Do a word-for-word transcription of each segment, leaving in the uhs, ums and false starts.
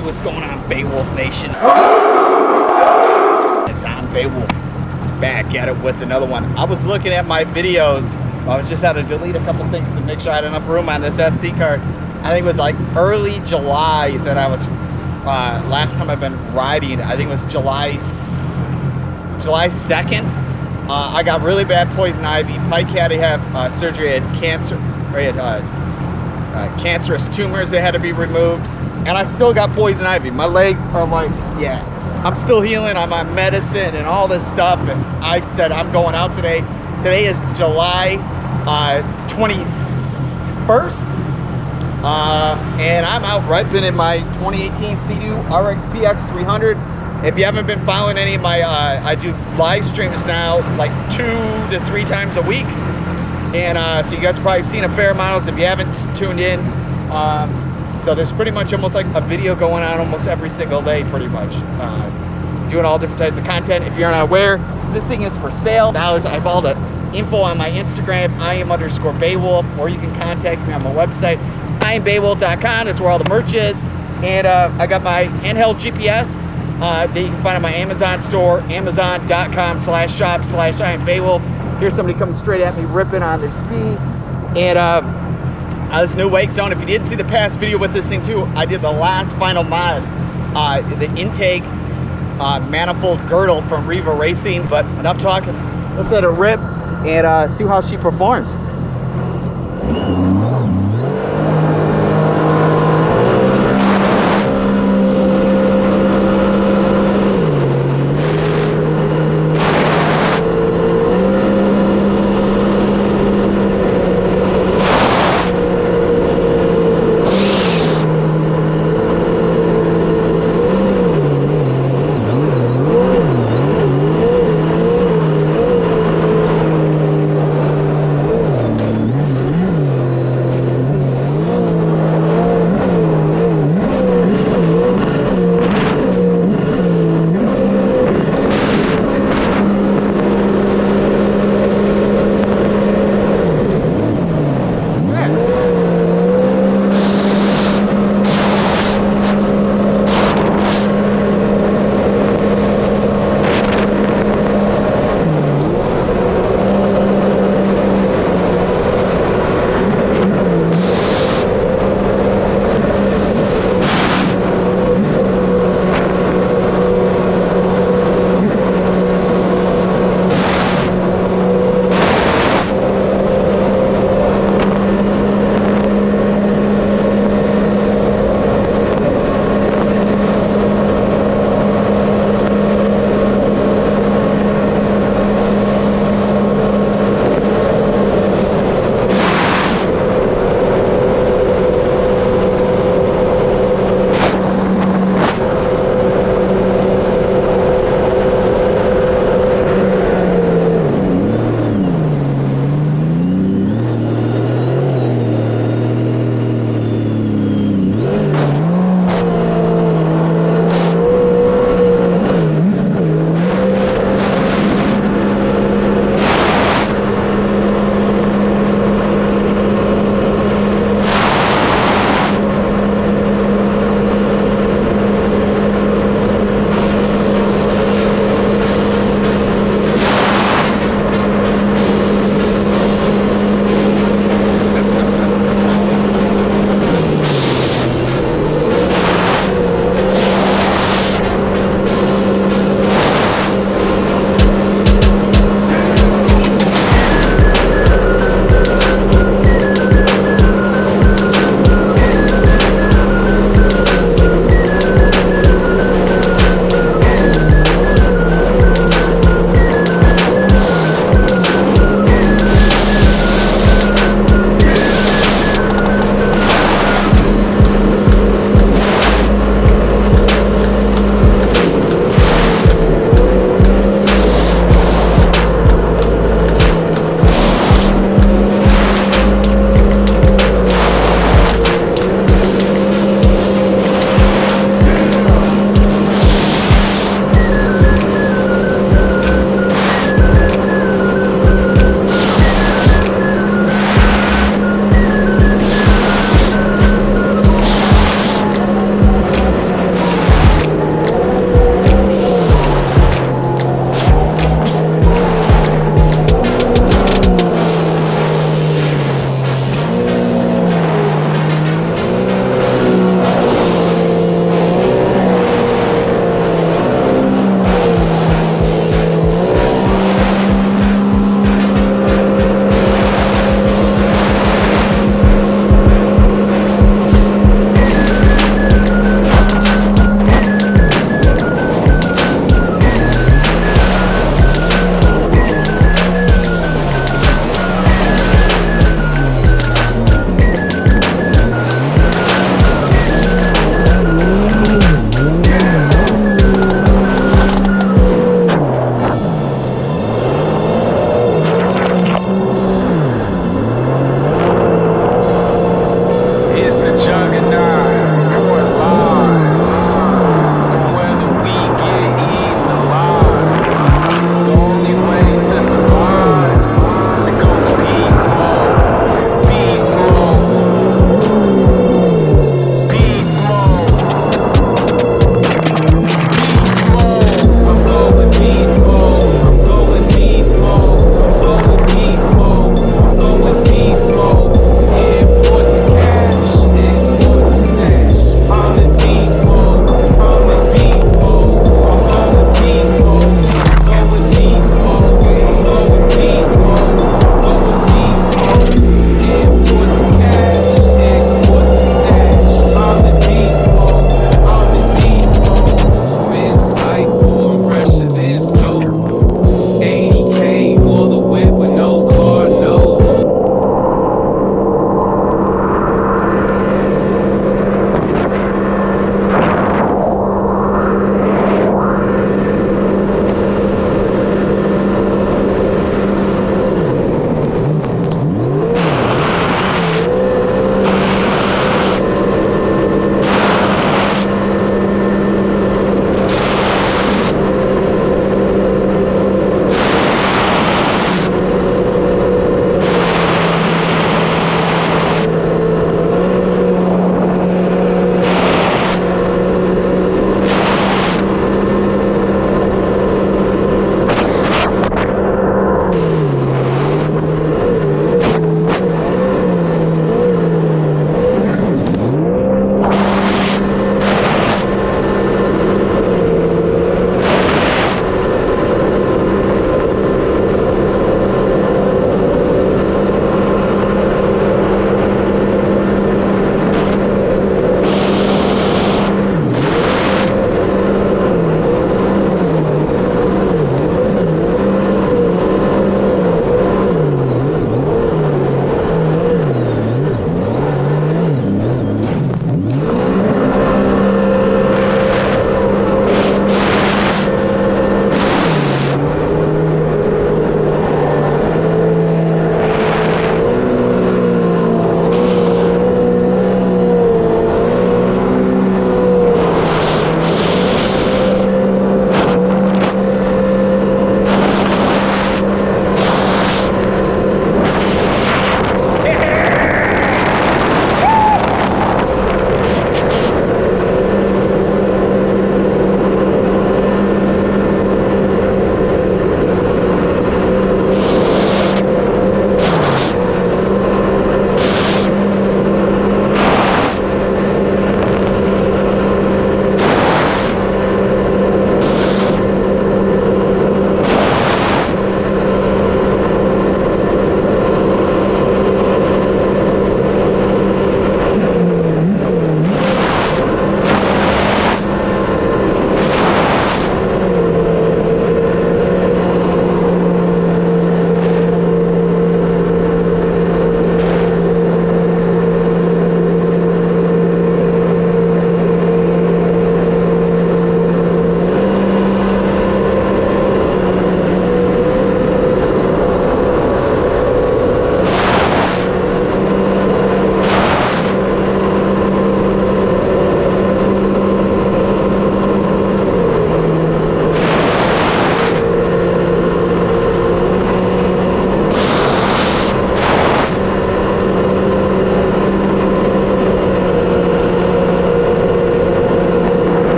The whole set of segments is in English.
Hey, what's going on, Beowulf Nation? It's on Beowulf, back at it with another one. I was looking at my videos. I was just had to delete a couple things to make sure I had enough room on this S D card. I think it was like early July that I was, uh, last time I've been riding, I think it was July, July second. Uh, I got really bad poison ivy. Pike had to have uh, surgery, had cancer, or he had uh, uh, cancerous tumors that had to be removed. And I still got poison ivy. My legs are like, yeah, I'm still healing. I'm on medicine and all this stuff. And I said, I'm going out today. Today is July uh, twenty-first. Uh, and I'm out ripping in my twenty eighteen Sea-Doo R X P X three hundred. If you haven't been following any of my, uh, I do live streams now like two to three times a week. And uh, so you guys have probably seen a fair amount. If you haven't tuned in, um, so there's pretty much almost like a video going on almost every single day, pretty much. Uh, doing all different types of content. If you're not aware, this thing is for sale. Now I have all the info on my Instagram, I am underscore Beowulf, or you can contact me on my website, I am Beowulf dot com. That's where all the merch is. And uh, I got my handheld G P S uh, that you can find on my Amazon store, amazon dot com slash shop slash I am Beowulf. Here's somebody coming straight at me ripping on their ski. And uh, Uh, this new wake zone. If you didn't see the past video with this thing too, I did the last final mod, uh, the intake uh, manifold girdle from Riva Racing. But enough talking, let's let her rip and uh, see how she performs.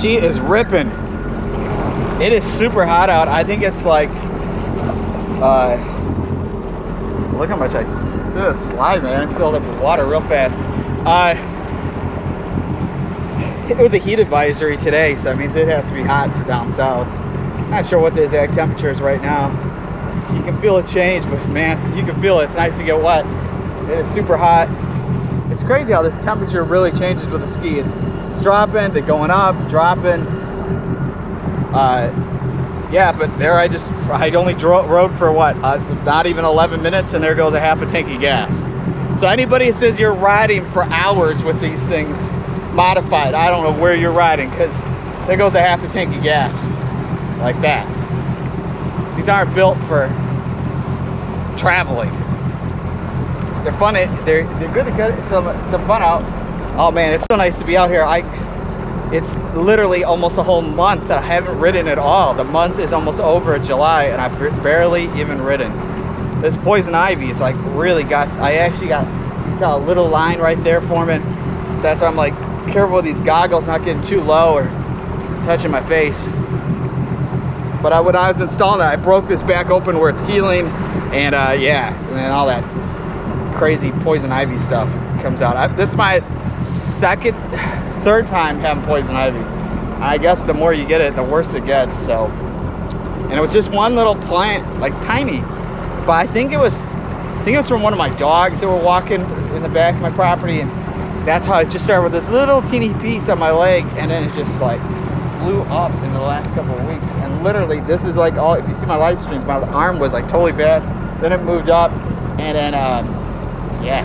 she is ripping. It is super hot out. I think it's like, uh, look how much I, dude, it's live, man. I filled up with water real fast. Uh, it was a heat advisory today, so that means it has to be hot for down south. Not sure what the exact temperature is right now. You can feel it change, but man, you can feel it. It's nice to get wet. It is super hot. It's crazy how this temperature really changes with the ski. It's, it's dropping, to going up, dropping. Uh, yeah, but there I just, I only drove, rode for what, uh, not even eleven minutes, and there goes a half a tank of gas. So anybody that says you're riding for hours with these things modified, I don't know where you're riding, because there goes a half a tank of gas, like that. These aren't built for traveling. They're fun, they're, they're good to get some, some fun out. Oh man, it's so nice to be out here. I. It's literally almost a whole month that I haven't ridden at all. The month is almost over in July, and I've barely even ridden. This poison ivy is like really got, I actually got, got a little line right there forming. So that's why I'm like careful with these goggles, not getting too low or touching my face. But I, when I was installing it, I broke this back open where it's healing, and uh, yeah, and then all that crazy poison ivy stuff comes out. I, this is my second, third time having poison ivy. I guess the more you get it, the worse it gets. So, and it was just one little plant, like tiny, but I think it was, I think it was from one of my dogs that were walking in the back of my property, and that's how it just started with this little teeny piece on my leg, and then it just like blew up in the last couple of weeks. And literally, this is like all. If you see my live streams, my arm was like totally bad. Then it moved up, and then um, yeah.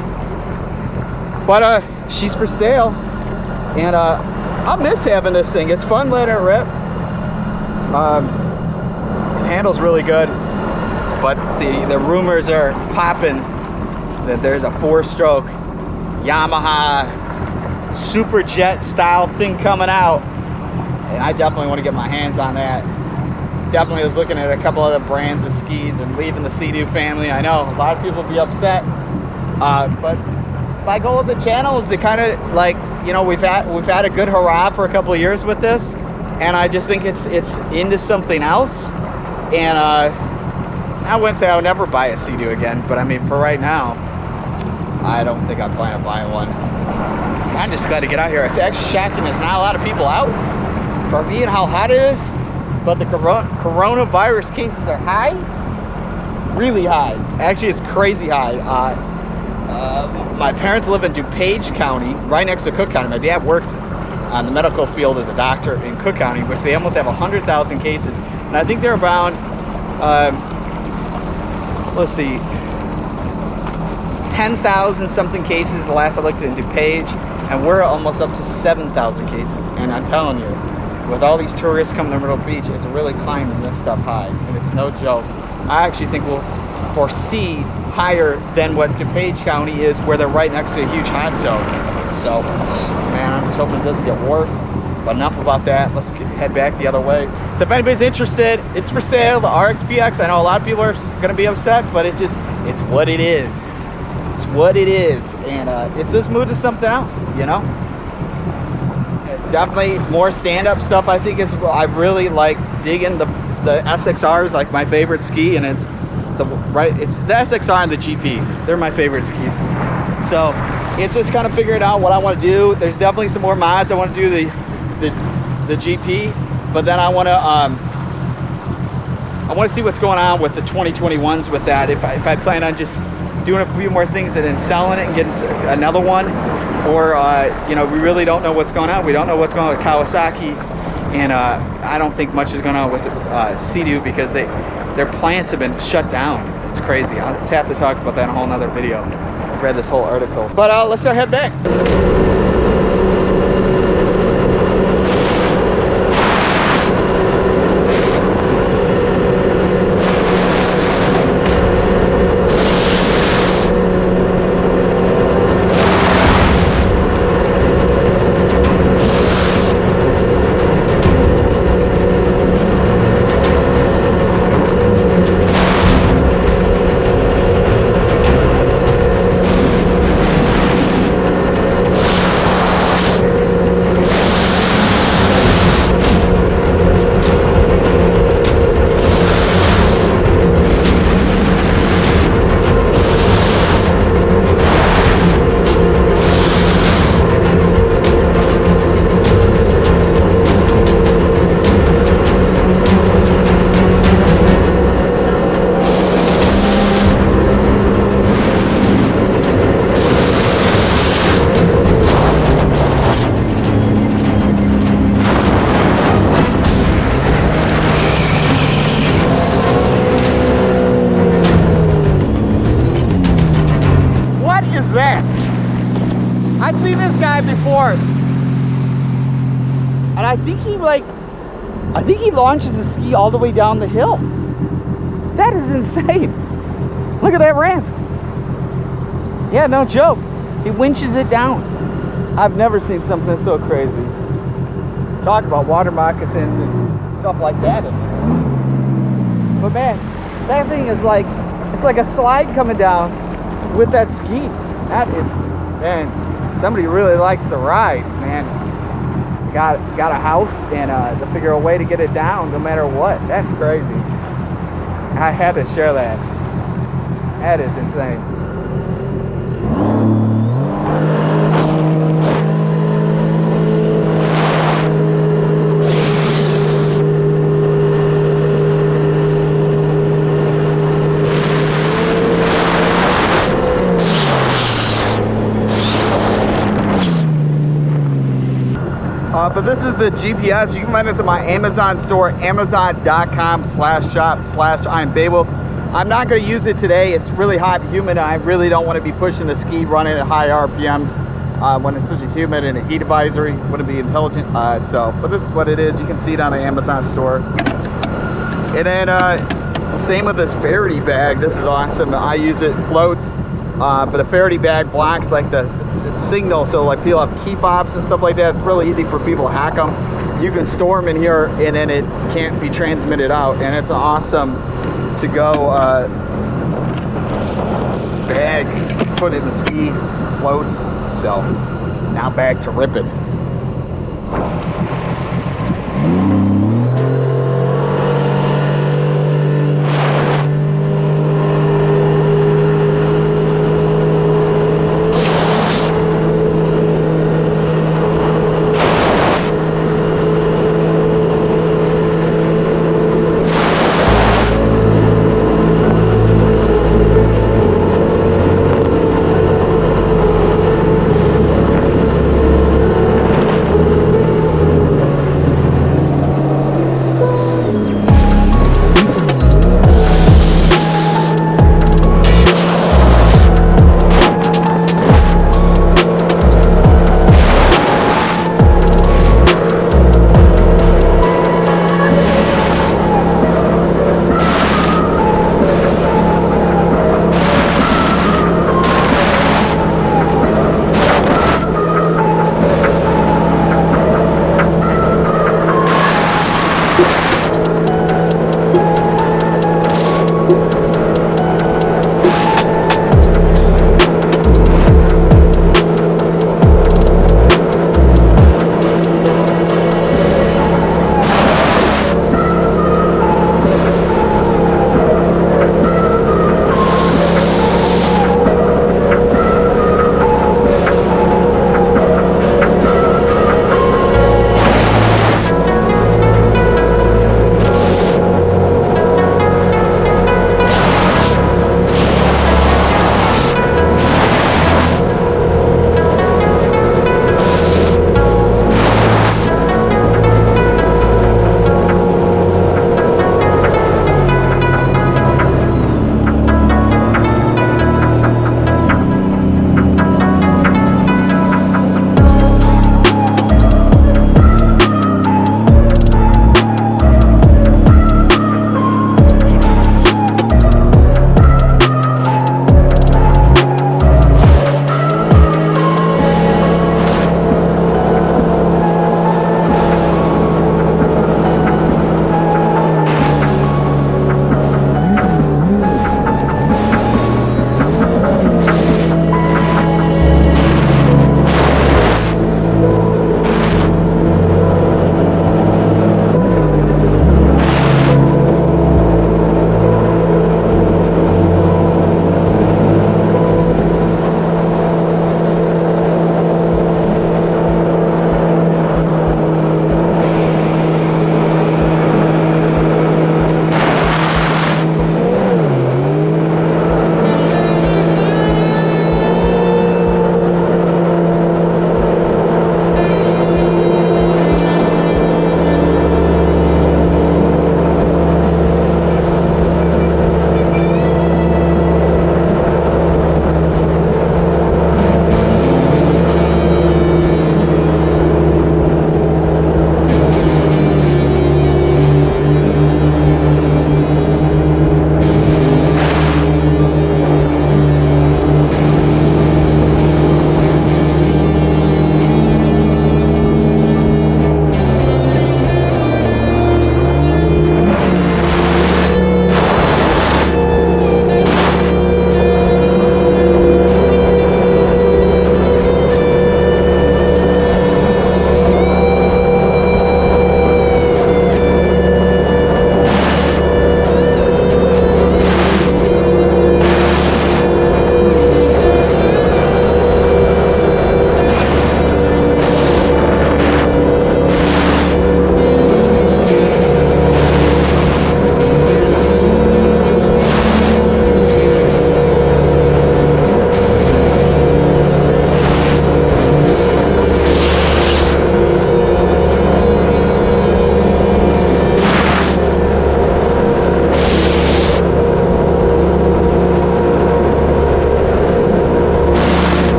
But uh, she's for sale. And uh, I'll miss having this thing. It's fun letting it rip. Um, it handles really good, but the, the rumors are popping that there's a four-stroke Yamaha Superjet style thing coming out, and I definitely want to get my hands on that. Definitely was looking at a couple other brands of skis and leaving the Sea-Doo family. I know a lot of people will be upset, uh, but my goal with the channel is to kind of like, you know, we've had we've had a good hurrah for a couple of years with this, and I just think it's it's into something else. And uh, I wouldn't say I'll never buy a Sea-Doo again, but I mean for right now, I don't think I plan on buying one. I'm just glad to get out here. It's actually shocking there's not a lot of people out for being how hot it is, but the corona, coronavirus cases are high, really high. Actually, it's crazy high. Uh, Uh, my parents live in DuPage County, right next to Cook County. My dad works on the medical field as a doctor in Cook County, which they almost have one hundred thousand cases. And I think they're around, um, let's see, ten thousand something cases the last I looked in DuPage, and we're almost up to seven thousand cases. And I'm telling you, with all these tourists coming to Myrtle Beach, it's really climbing this stuff high, and it's no joke. I actually think we'll foresee higher than what DuPage County is, where they're right next to a huge hot zone. So, man, I'm just hoping it doesn't get worse. But enough about that. Let's get, head back the other way. So if anybody's interested, it's for sale, the R X P X. I know a lot of people are going to be upset, but it's just, it's what it is. It's what it is. And uh, it's just moved to something else, you know? Definitely more stand-up stuff, I think, is, I really like digging the, the S X R is like my favorite ski, and it's the right it's the S X R and the G P. They're my favorite skis. So it's just kind of figuring out what I want to do. There's definitely some more mods. I want to do the the, the G P, but then I want to um I want to see what's going on with the twenty twenty-ones with that. If I, if I plan on just doing a few more things and then selling it and getting another one, or uh, you know, we really don't know what's going on. We don't know what's going on with Kawasaki, and uh, I don't think much is going on with uh, Sea-Doo, because they their plants have been shut down. It's crazy. I'll have to talk about that in a whole nother video. I've read this whole article. But uh, let's start head back. forth. And I think he like, I think he launches the ski all the way down the hill. That is insane. Look at that ramp. Yeah, no joke. He winches it down. I've never seen something so crazy. Talk about water moccasins and stuff like that. But man, that thing is like, it's like a slide coming down with that ski. That is, man, somebody really likes to ride, man. Got, got a house and uh, to figure a way to get it down no matter what. That's crazy. I had to share that. That is insane. Uh, but this is the G P S. You can find this at my Amazon store, amazon dot com slash shop slash I'm Beowulf. I'm not going to use it today. It's really hot and humid. I really don't want to be pushing the ski running at high R P Ms uh, when it's such a humid and a heat advisory. Wouldn't be intelligent. Uh, so, but this is what it is. You can see it on the Amazon store. And then uh, same with this Faraday bag. This is awesome. I use it, floats, uh, but a Faraday bag blocks like the signal, so like people have key fobs and stuff like that. It's really easy for people to hack them. You can store them in here and then it can't be transmitted out, and it's awesome to go uh, bag, put in the ski floats. So now back to ripping.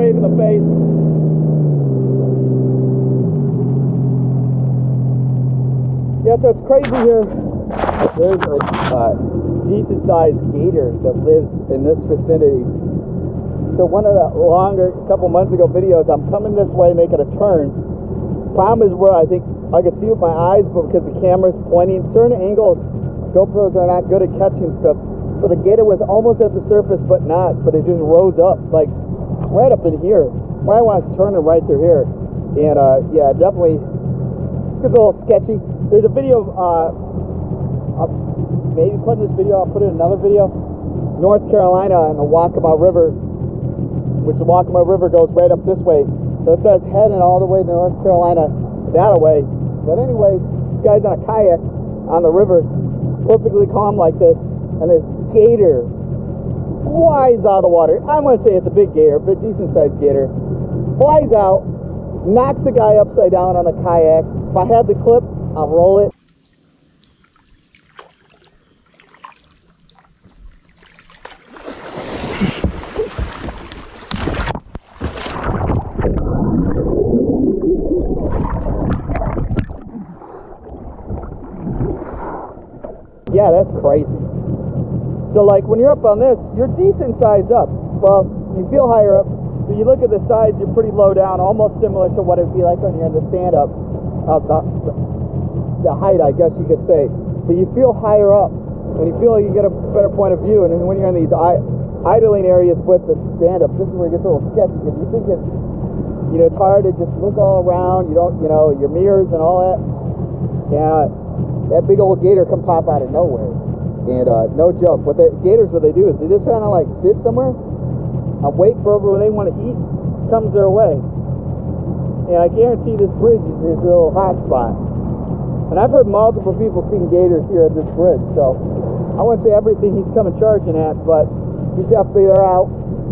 wave in the face. Yeah, so it's crazy here. There's a uh, decent sized gator that lives in this vicinity. So one of the longer, couple months ago videos, I'm coming this way, making a turn. Problem is where I think I could see with my eyes, but because the camera's pointing, certain angles, GoPros are not good at catching stuff. But the gator was almost at the surface, but not. But it just rose up, like right up in here. Right when I was turning right through here. And uh, yeah, definitely, it's a little sketchy. There's a video, uh, I'll maybe put in this video, I'll put in another video. North Carolina and the Waccamaw River, which the Waccamaw River goes right up this way. So it says heading all the way to North Carolina that way. But anyways, this guy's on a kayak on the river, perfectly calm like this, and this gator flies out of the water. I wouldn't say it's a big gator, but decent sized gator. Flies out, knocks the guy upside down on the kayak. If I had the clip, I'll roll it. Yeah, that's crazy. So like when you're up on this, you're decent size up. Well, you feel higher up, but you look at the sides, you're pretty low down, almost similar to what it'd be like when you're in the stand-up. Uh, the, the height, I guess you could say. But you feel higher up, and you feel like you get a better point of view. And then when you're in these idling areas with the stand-up, this is where it gets a little sketchy, because you're thinking, you know, it's hard to just look all around. You don't, you know, your mirrors and all that. Yeah. That big old gator come pop out of nowhere. And uh, no joke, what the gators, what they do is they just kind of like sit somewhere and wait for whatever they want to eat comes their way. And I guarantee this bridge is his little hot spot. And I've heard multiple people seeing gators here at this bridge, so I wouldn't say everything he's coming charging at, but he's definitely, they're out.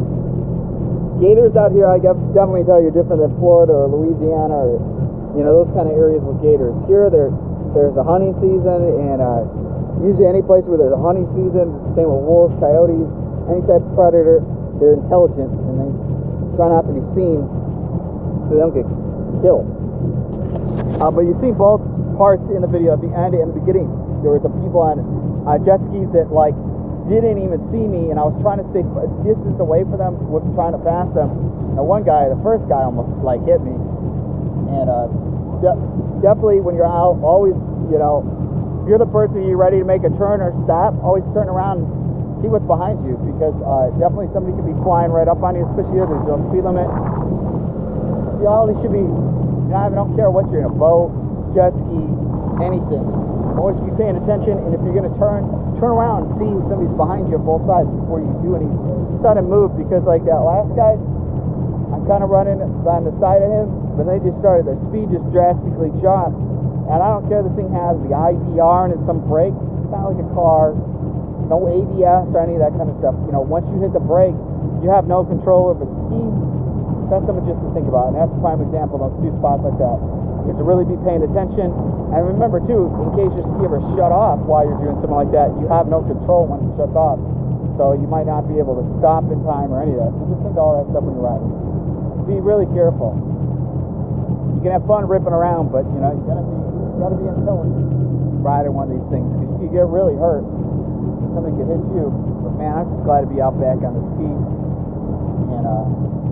Gators out here, I definitely tell you, are different than Florida or Louisiana or, you know, those kind of areas with gators. Here, they're There's the hunting season, and uh, usually any place where there's a hunting season, same with wolves, coyotes, any type of predator, they're intelligent, and they try not to be seen so they don't get killed. Uh, but you see both parts in the video, at the end and the beginning. There were some people on uh, jet skis that like didn't even see me, and I was trying to stay a distance away from them, with trying to pass them. And one guy, the first guy, almost like hit me, and uh, De definitely when you're out, always, you know, if you're the person, you're ready to make a turn or stop, always turn around and see what's behind you, because uh, definitely somebody could be flying right up on you, especially here, there's no speed limit. See, all these should be, you know, I don't care what you're in, a boat, jet ski, anything. Always be paying attention, and if you're going to turn, turn around and see if somebody's behind you on both sides before you do any sudden move, because like that last guy, I'm kind of running on the side of him, but they just started, their speed just drastically dropped. And I don't care, this thing has the I V R and it's some brake. It's not like a car, no A B S or any of that kind of stuff. You know, once you hit the brake, you have no control over the ski. That's something just to think about. And that's a prime example, those two spots like that. You have to really be paying attention. And remember too, in case your ski ever shut off while you're doing something like that, you have no control when it shuts off. So you might not be able to stop in time or any of that. So just think of all that stuff when you're riding. Be really careful. You can have fun ripping around, but you know, you gotta be, you gotta be intelligent riding one of these things, because you can get really hurt. Somebody could hit you. But man, I'm just glad to be out back on the ski, and uh,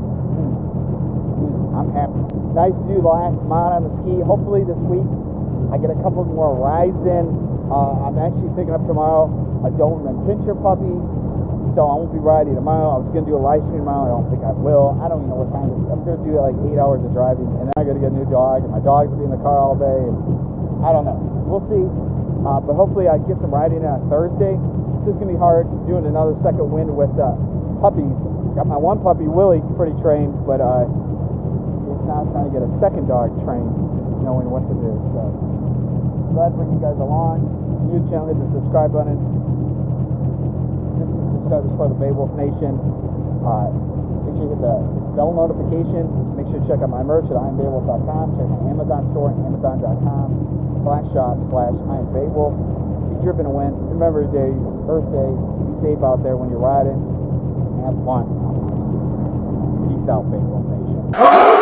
I'm happy. Nice to do the last mile on the ski. Hopefully this week I get a couple more rides in. Uh, I'm actually picking up tomorrow a Doberman Pinscher puppy. So I won't be riding tomorrow. I was going to do a live stream tomorrow. I don't think I will. I don't even know what time it is. I'm going to do like eight hours of driving, and then I got to get a new dog, and my dogs will be in the car all day. And I don't know. We'll see. Uh, but hopefully I get some riding in on Thursday. This is going to be hard doing another second wind with uh, puppies. Got my one puppy, Willie, pretty trained, but uh, it's now trying to get a second dog trained, knowing what to do. So glad to bring you guys along. New channel, hit the subscribe button. Subscribers for the Bay Wolf Nation. Uh, make sure you hit the bell notification. Make sure to check out my merch at I am bay wolf dot com. Check my Amazon store at amazon dot com slash shop slash I am bay wolf. Be driven to win. Remember today, Earth Day. Be safe out there when you're riding. And have fun. Peace. Peace out, Big Wolf Nation.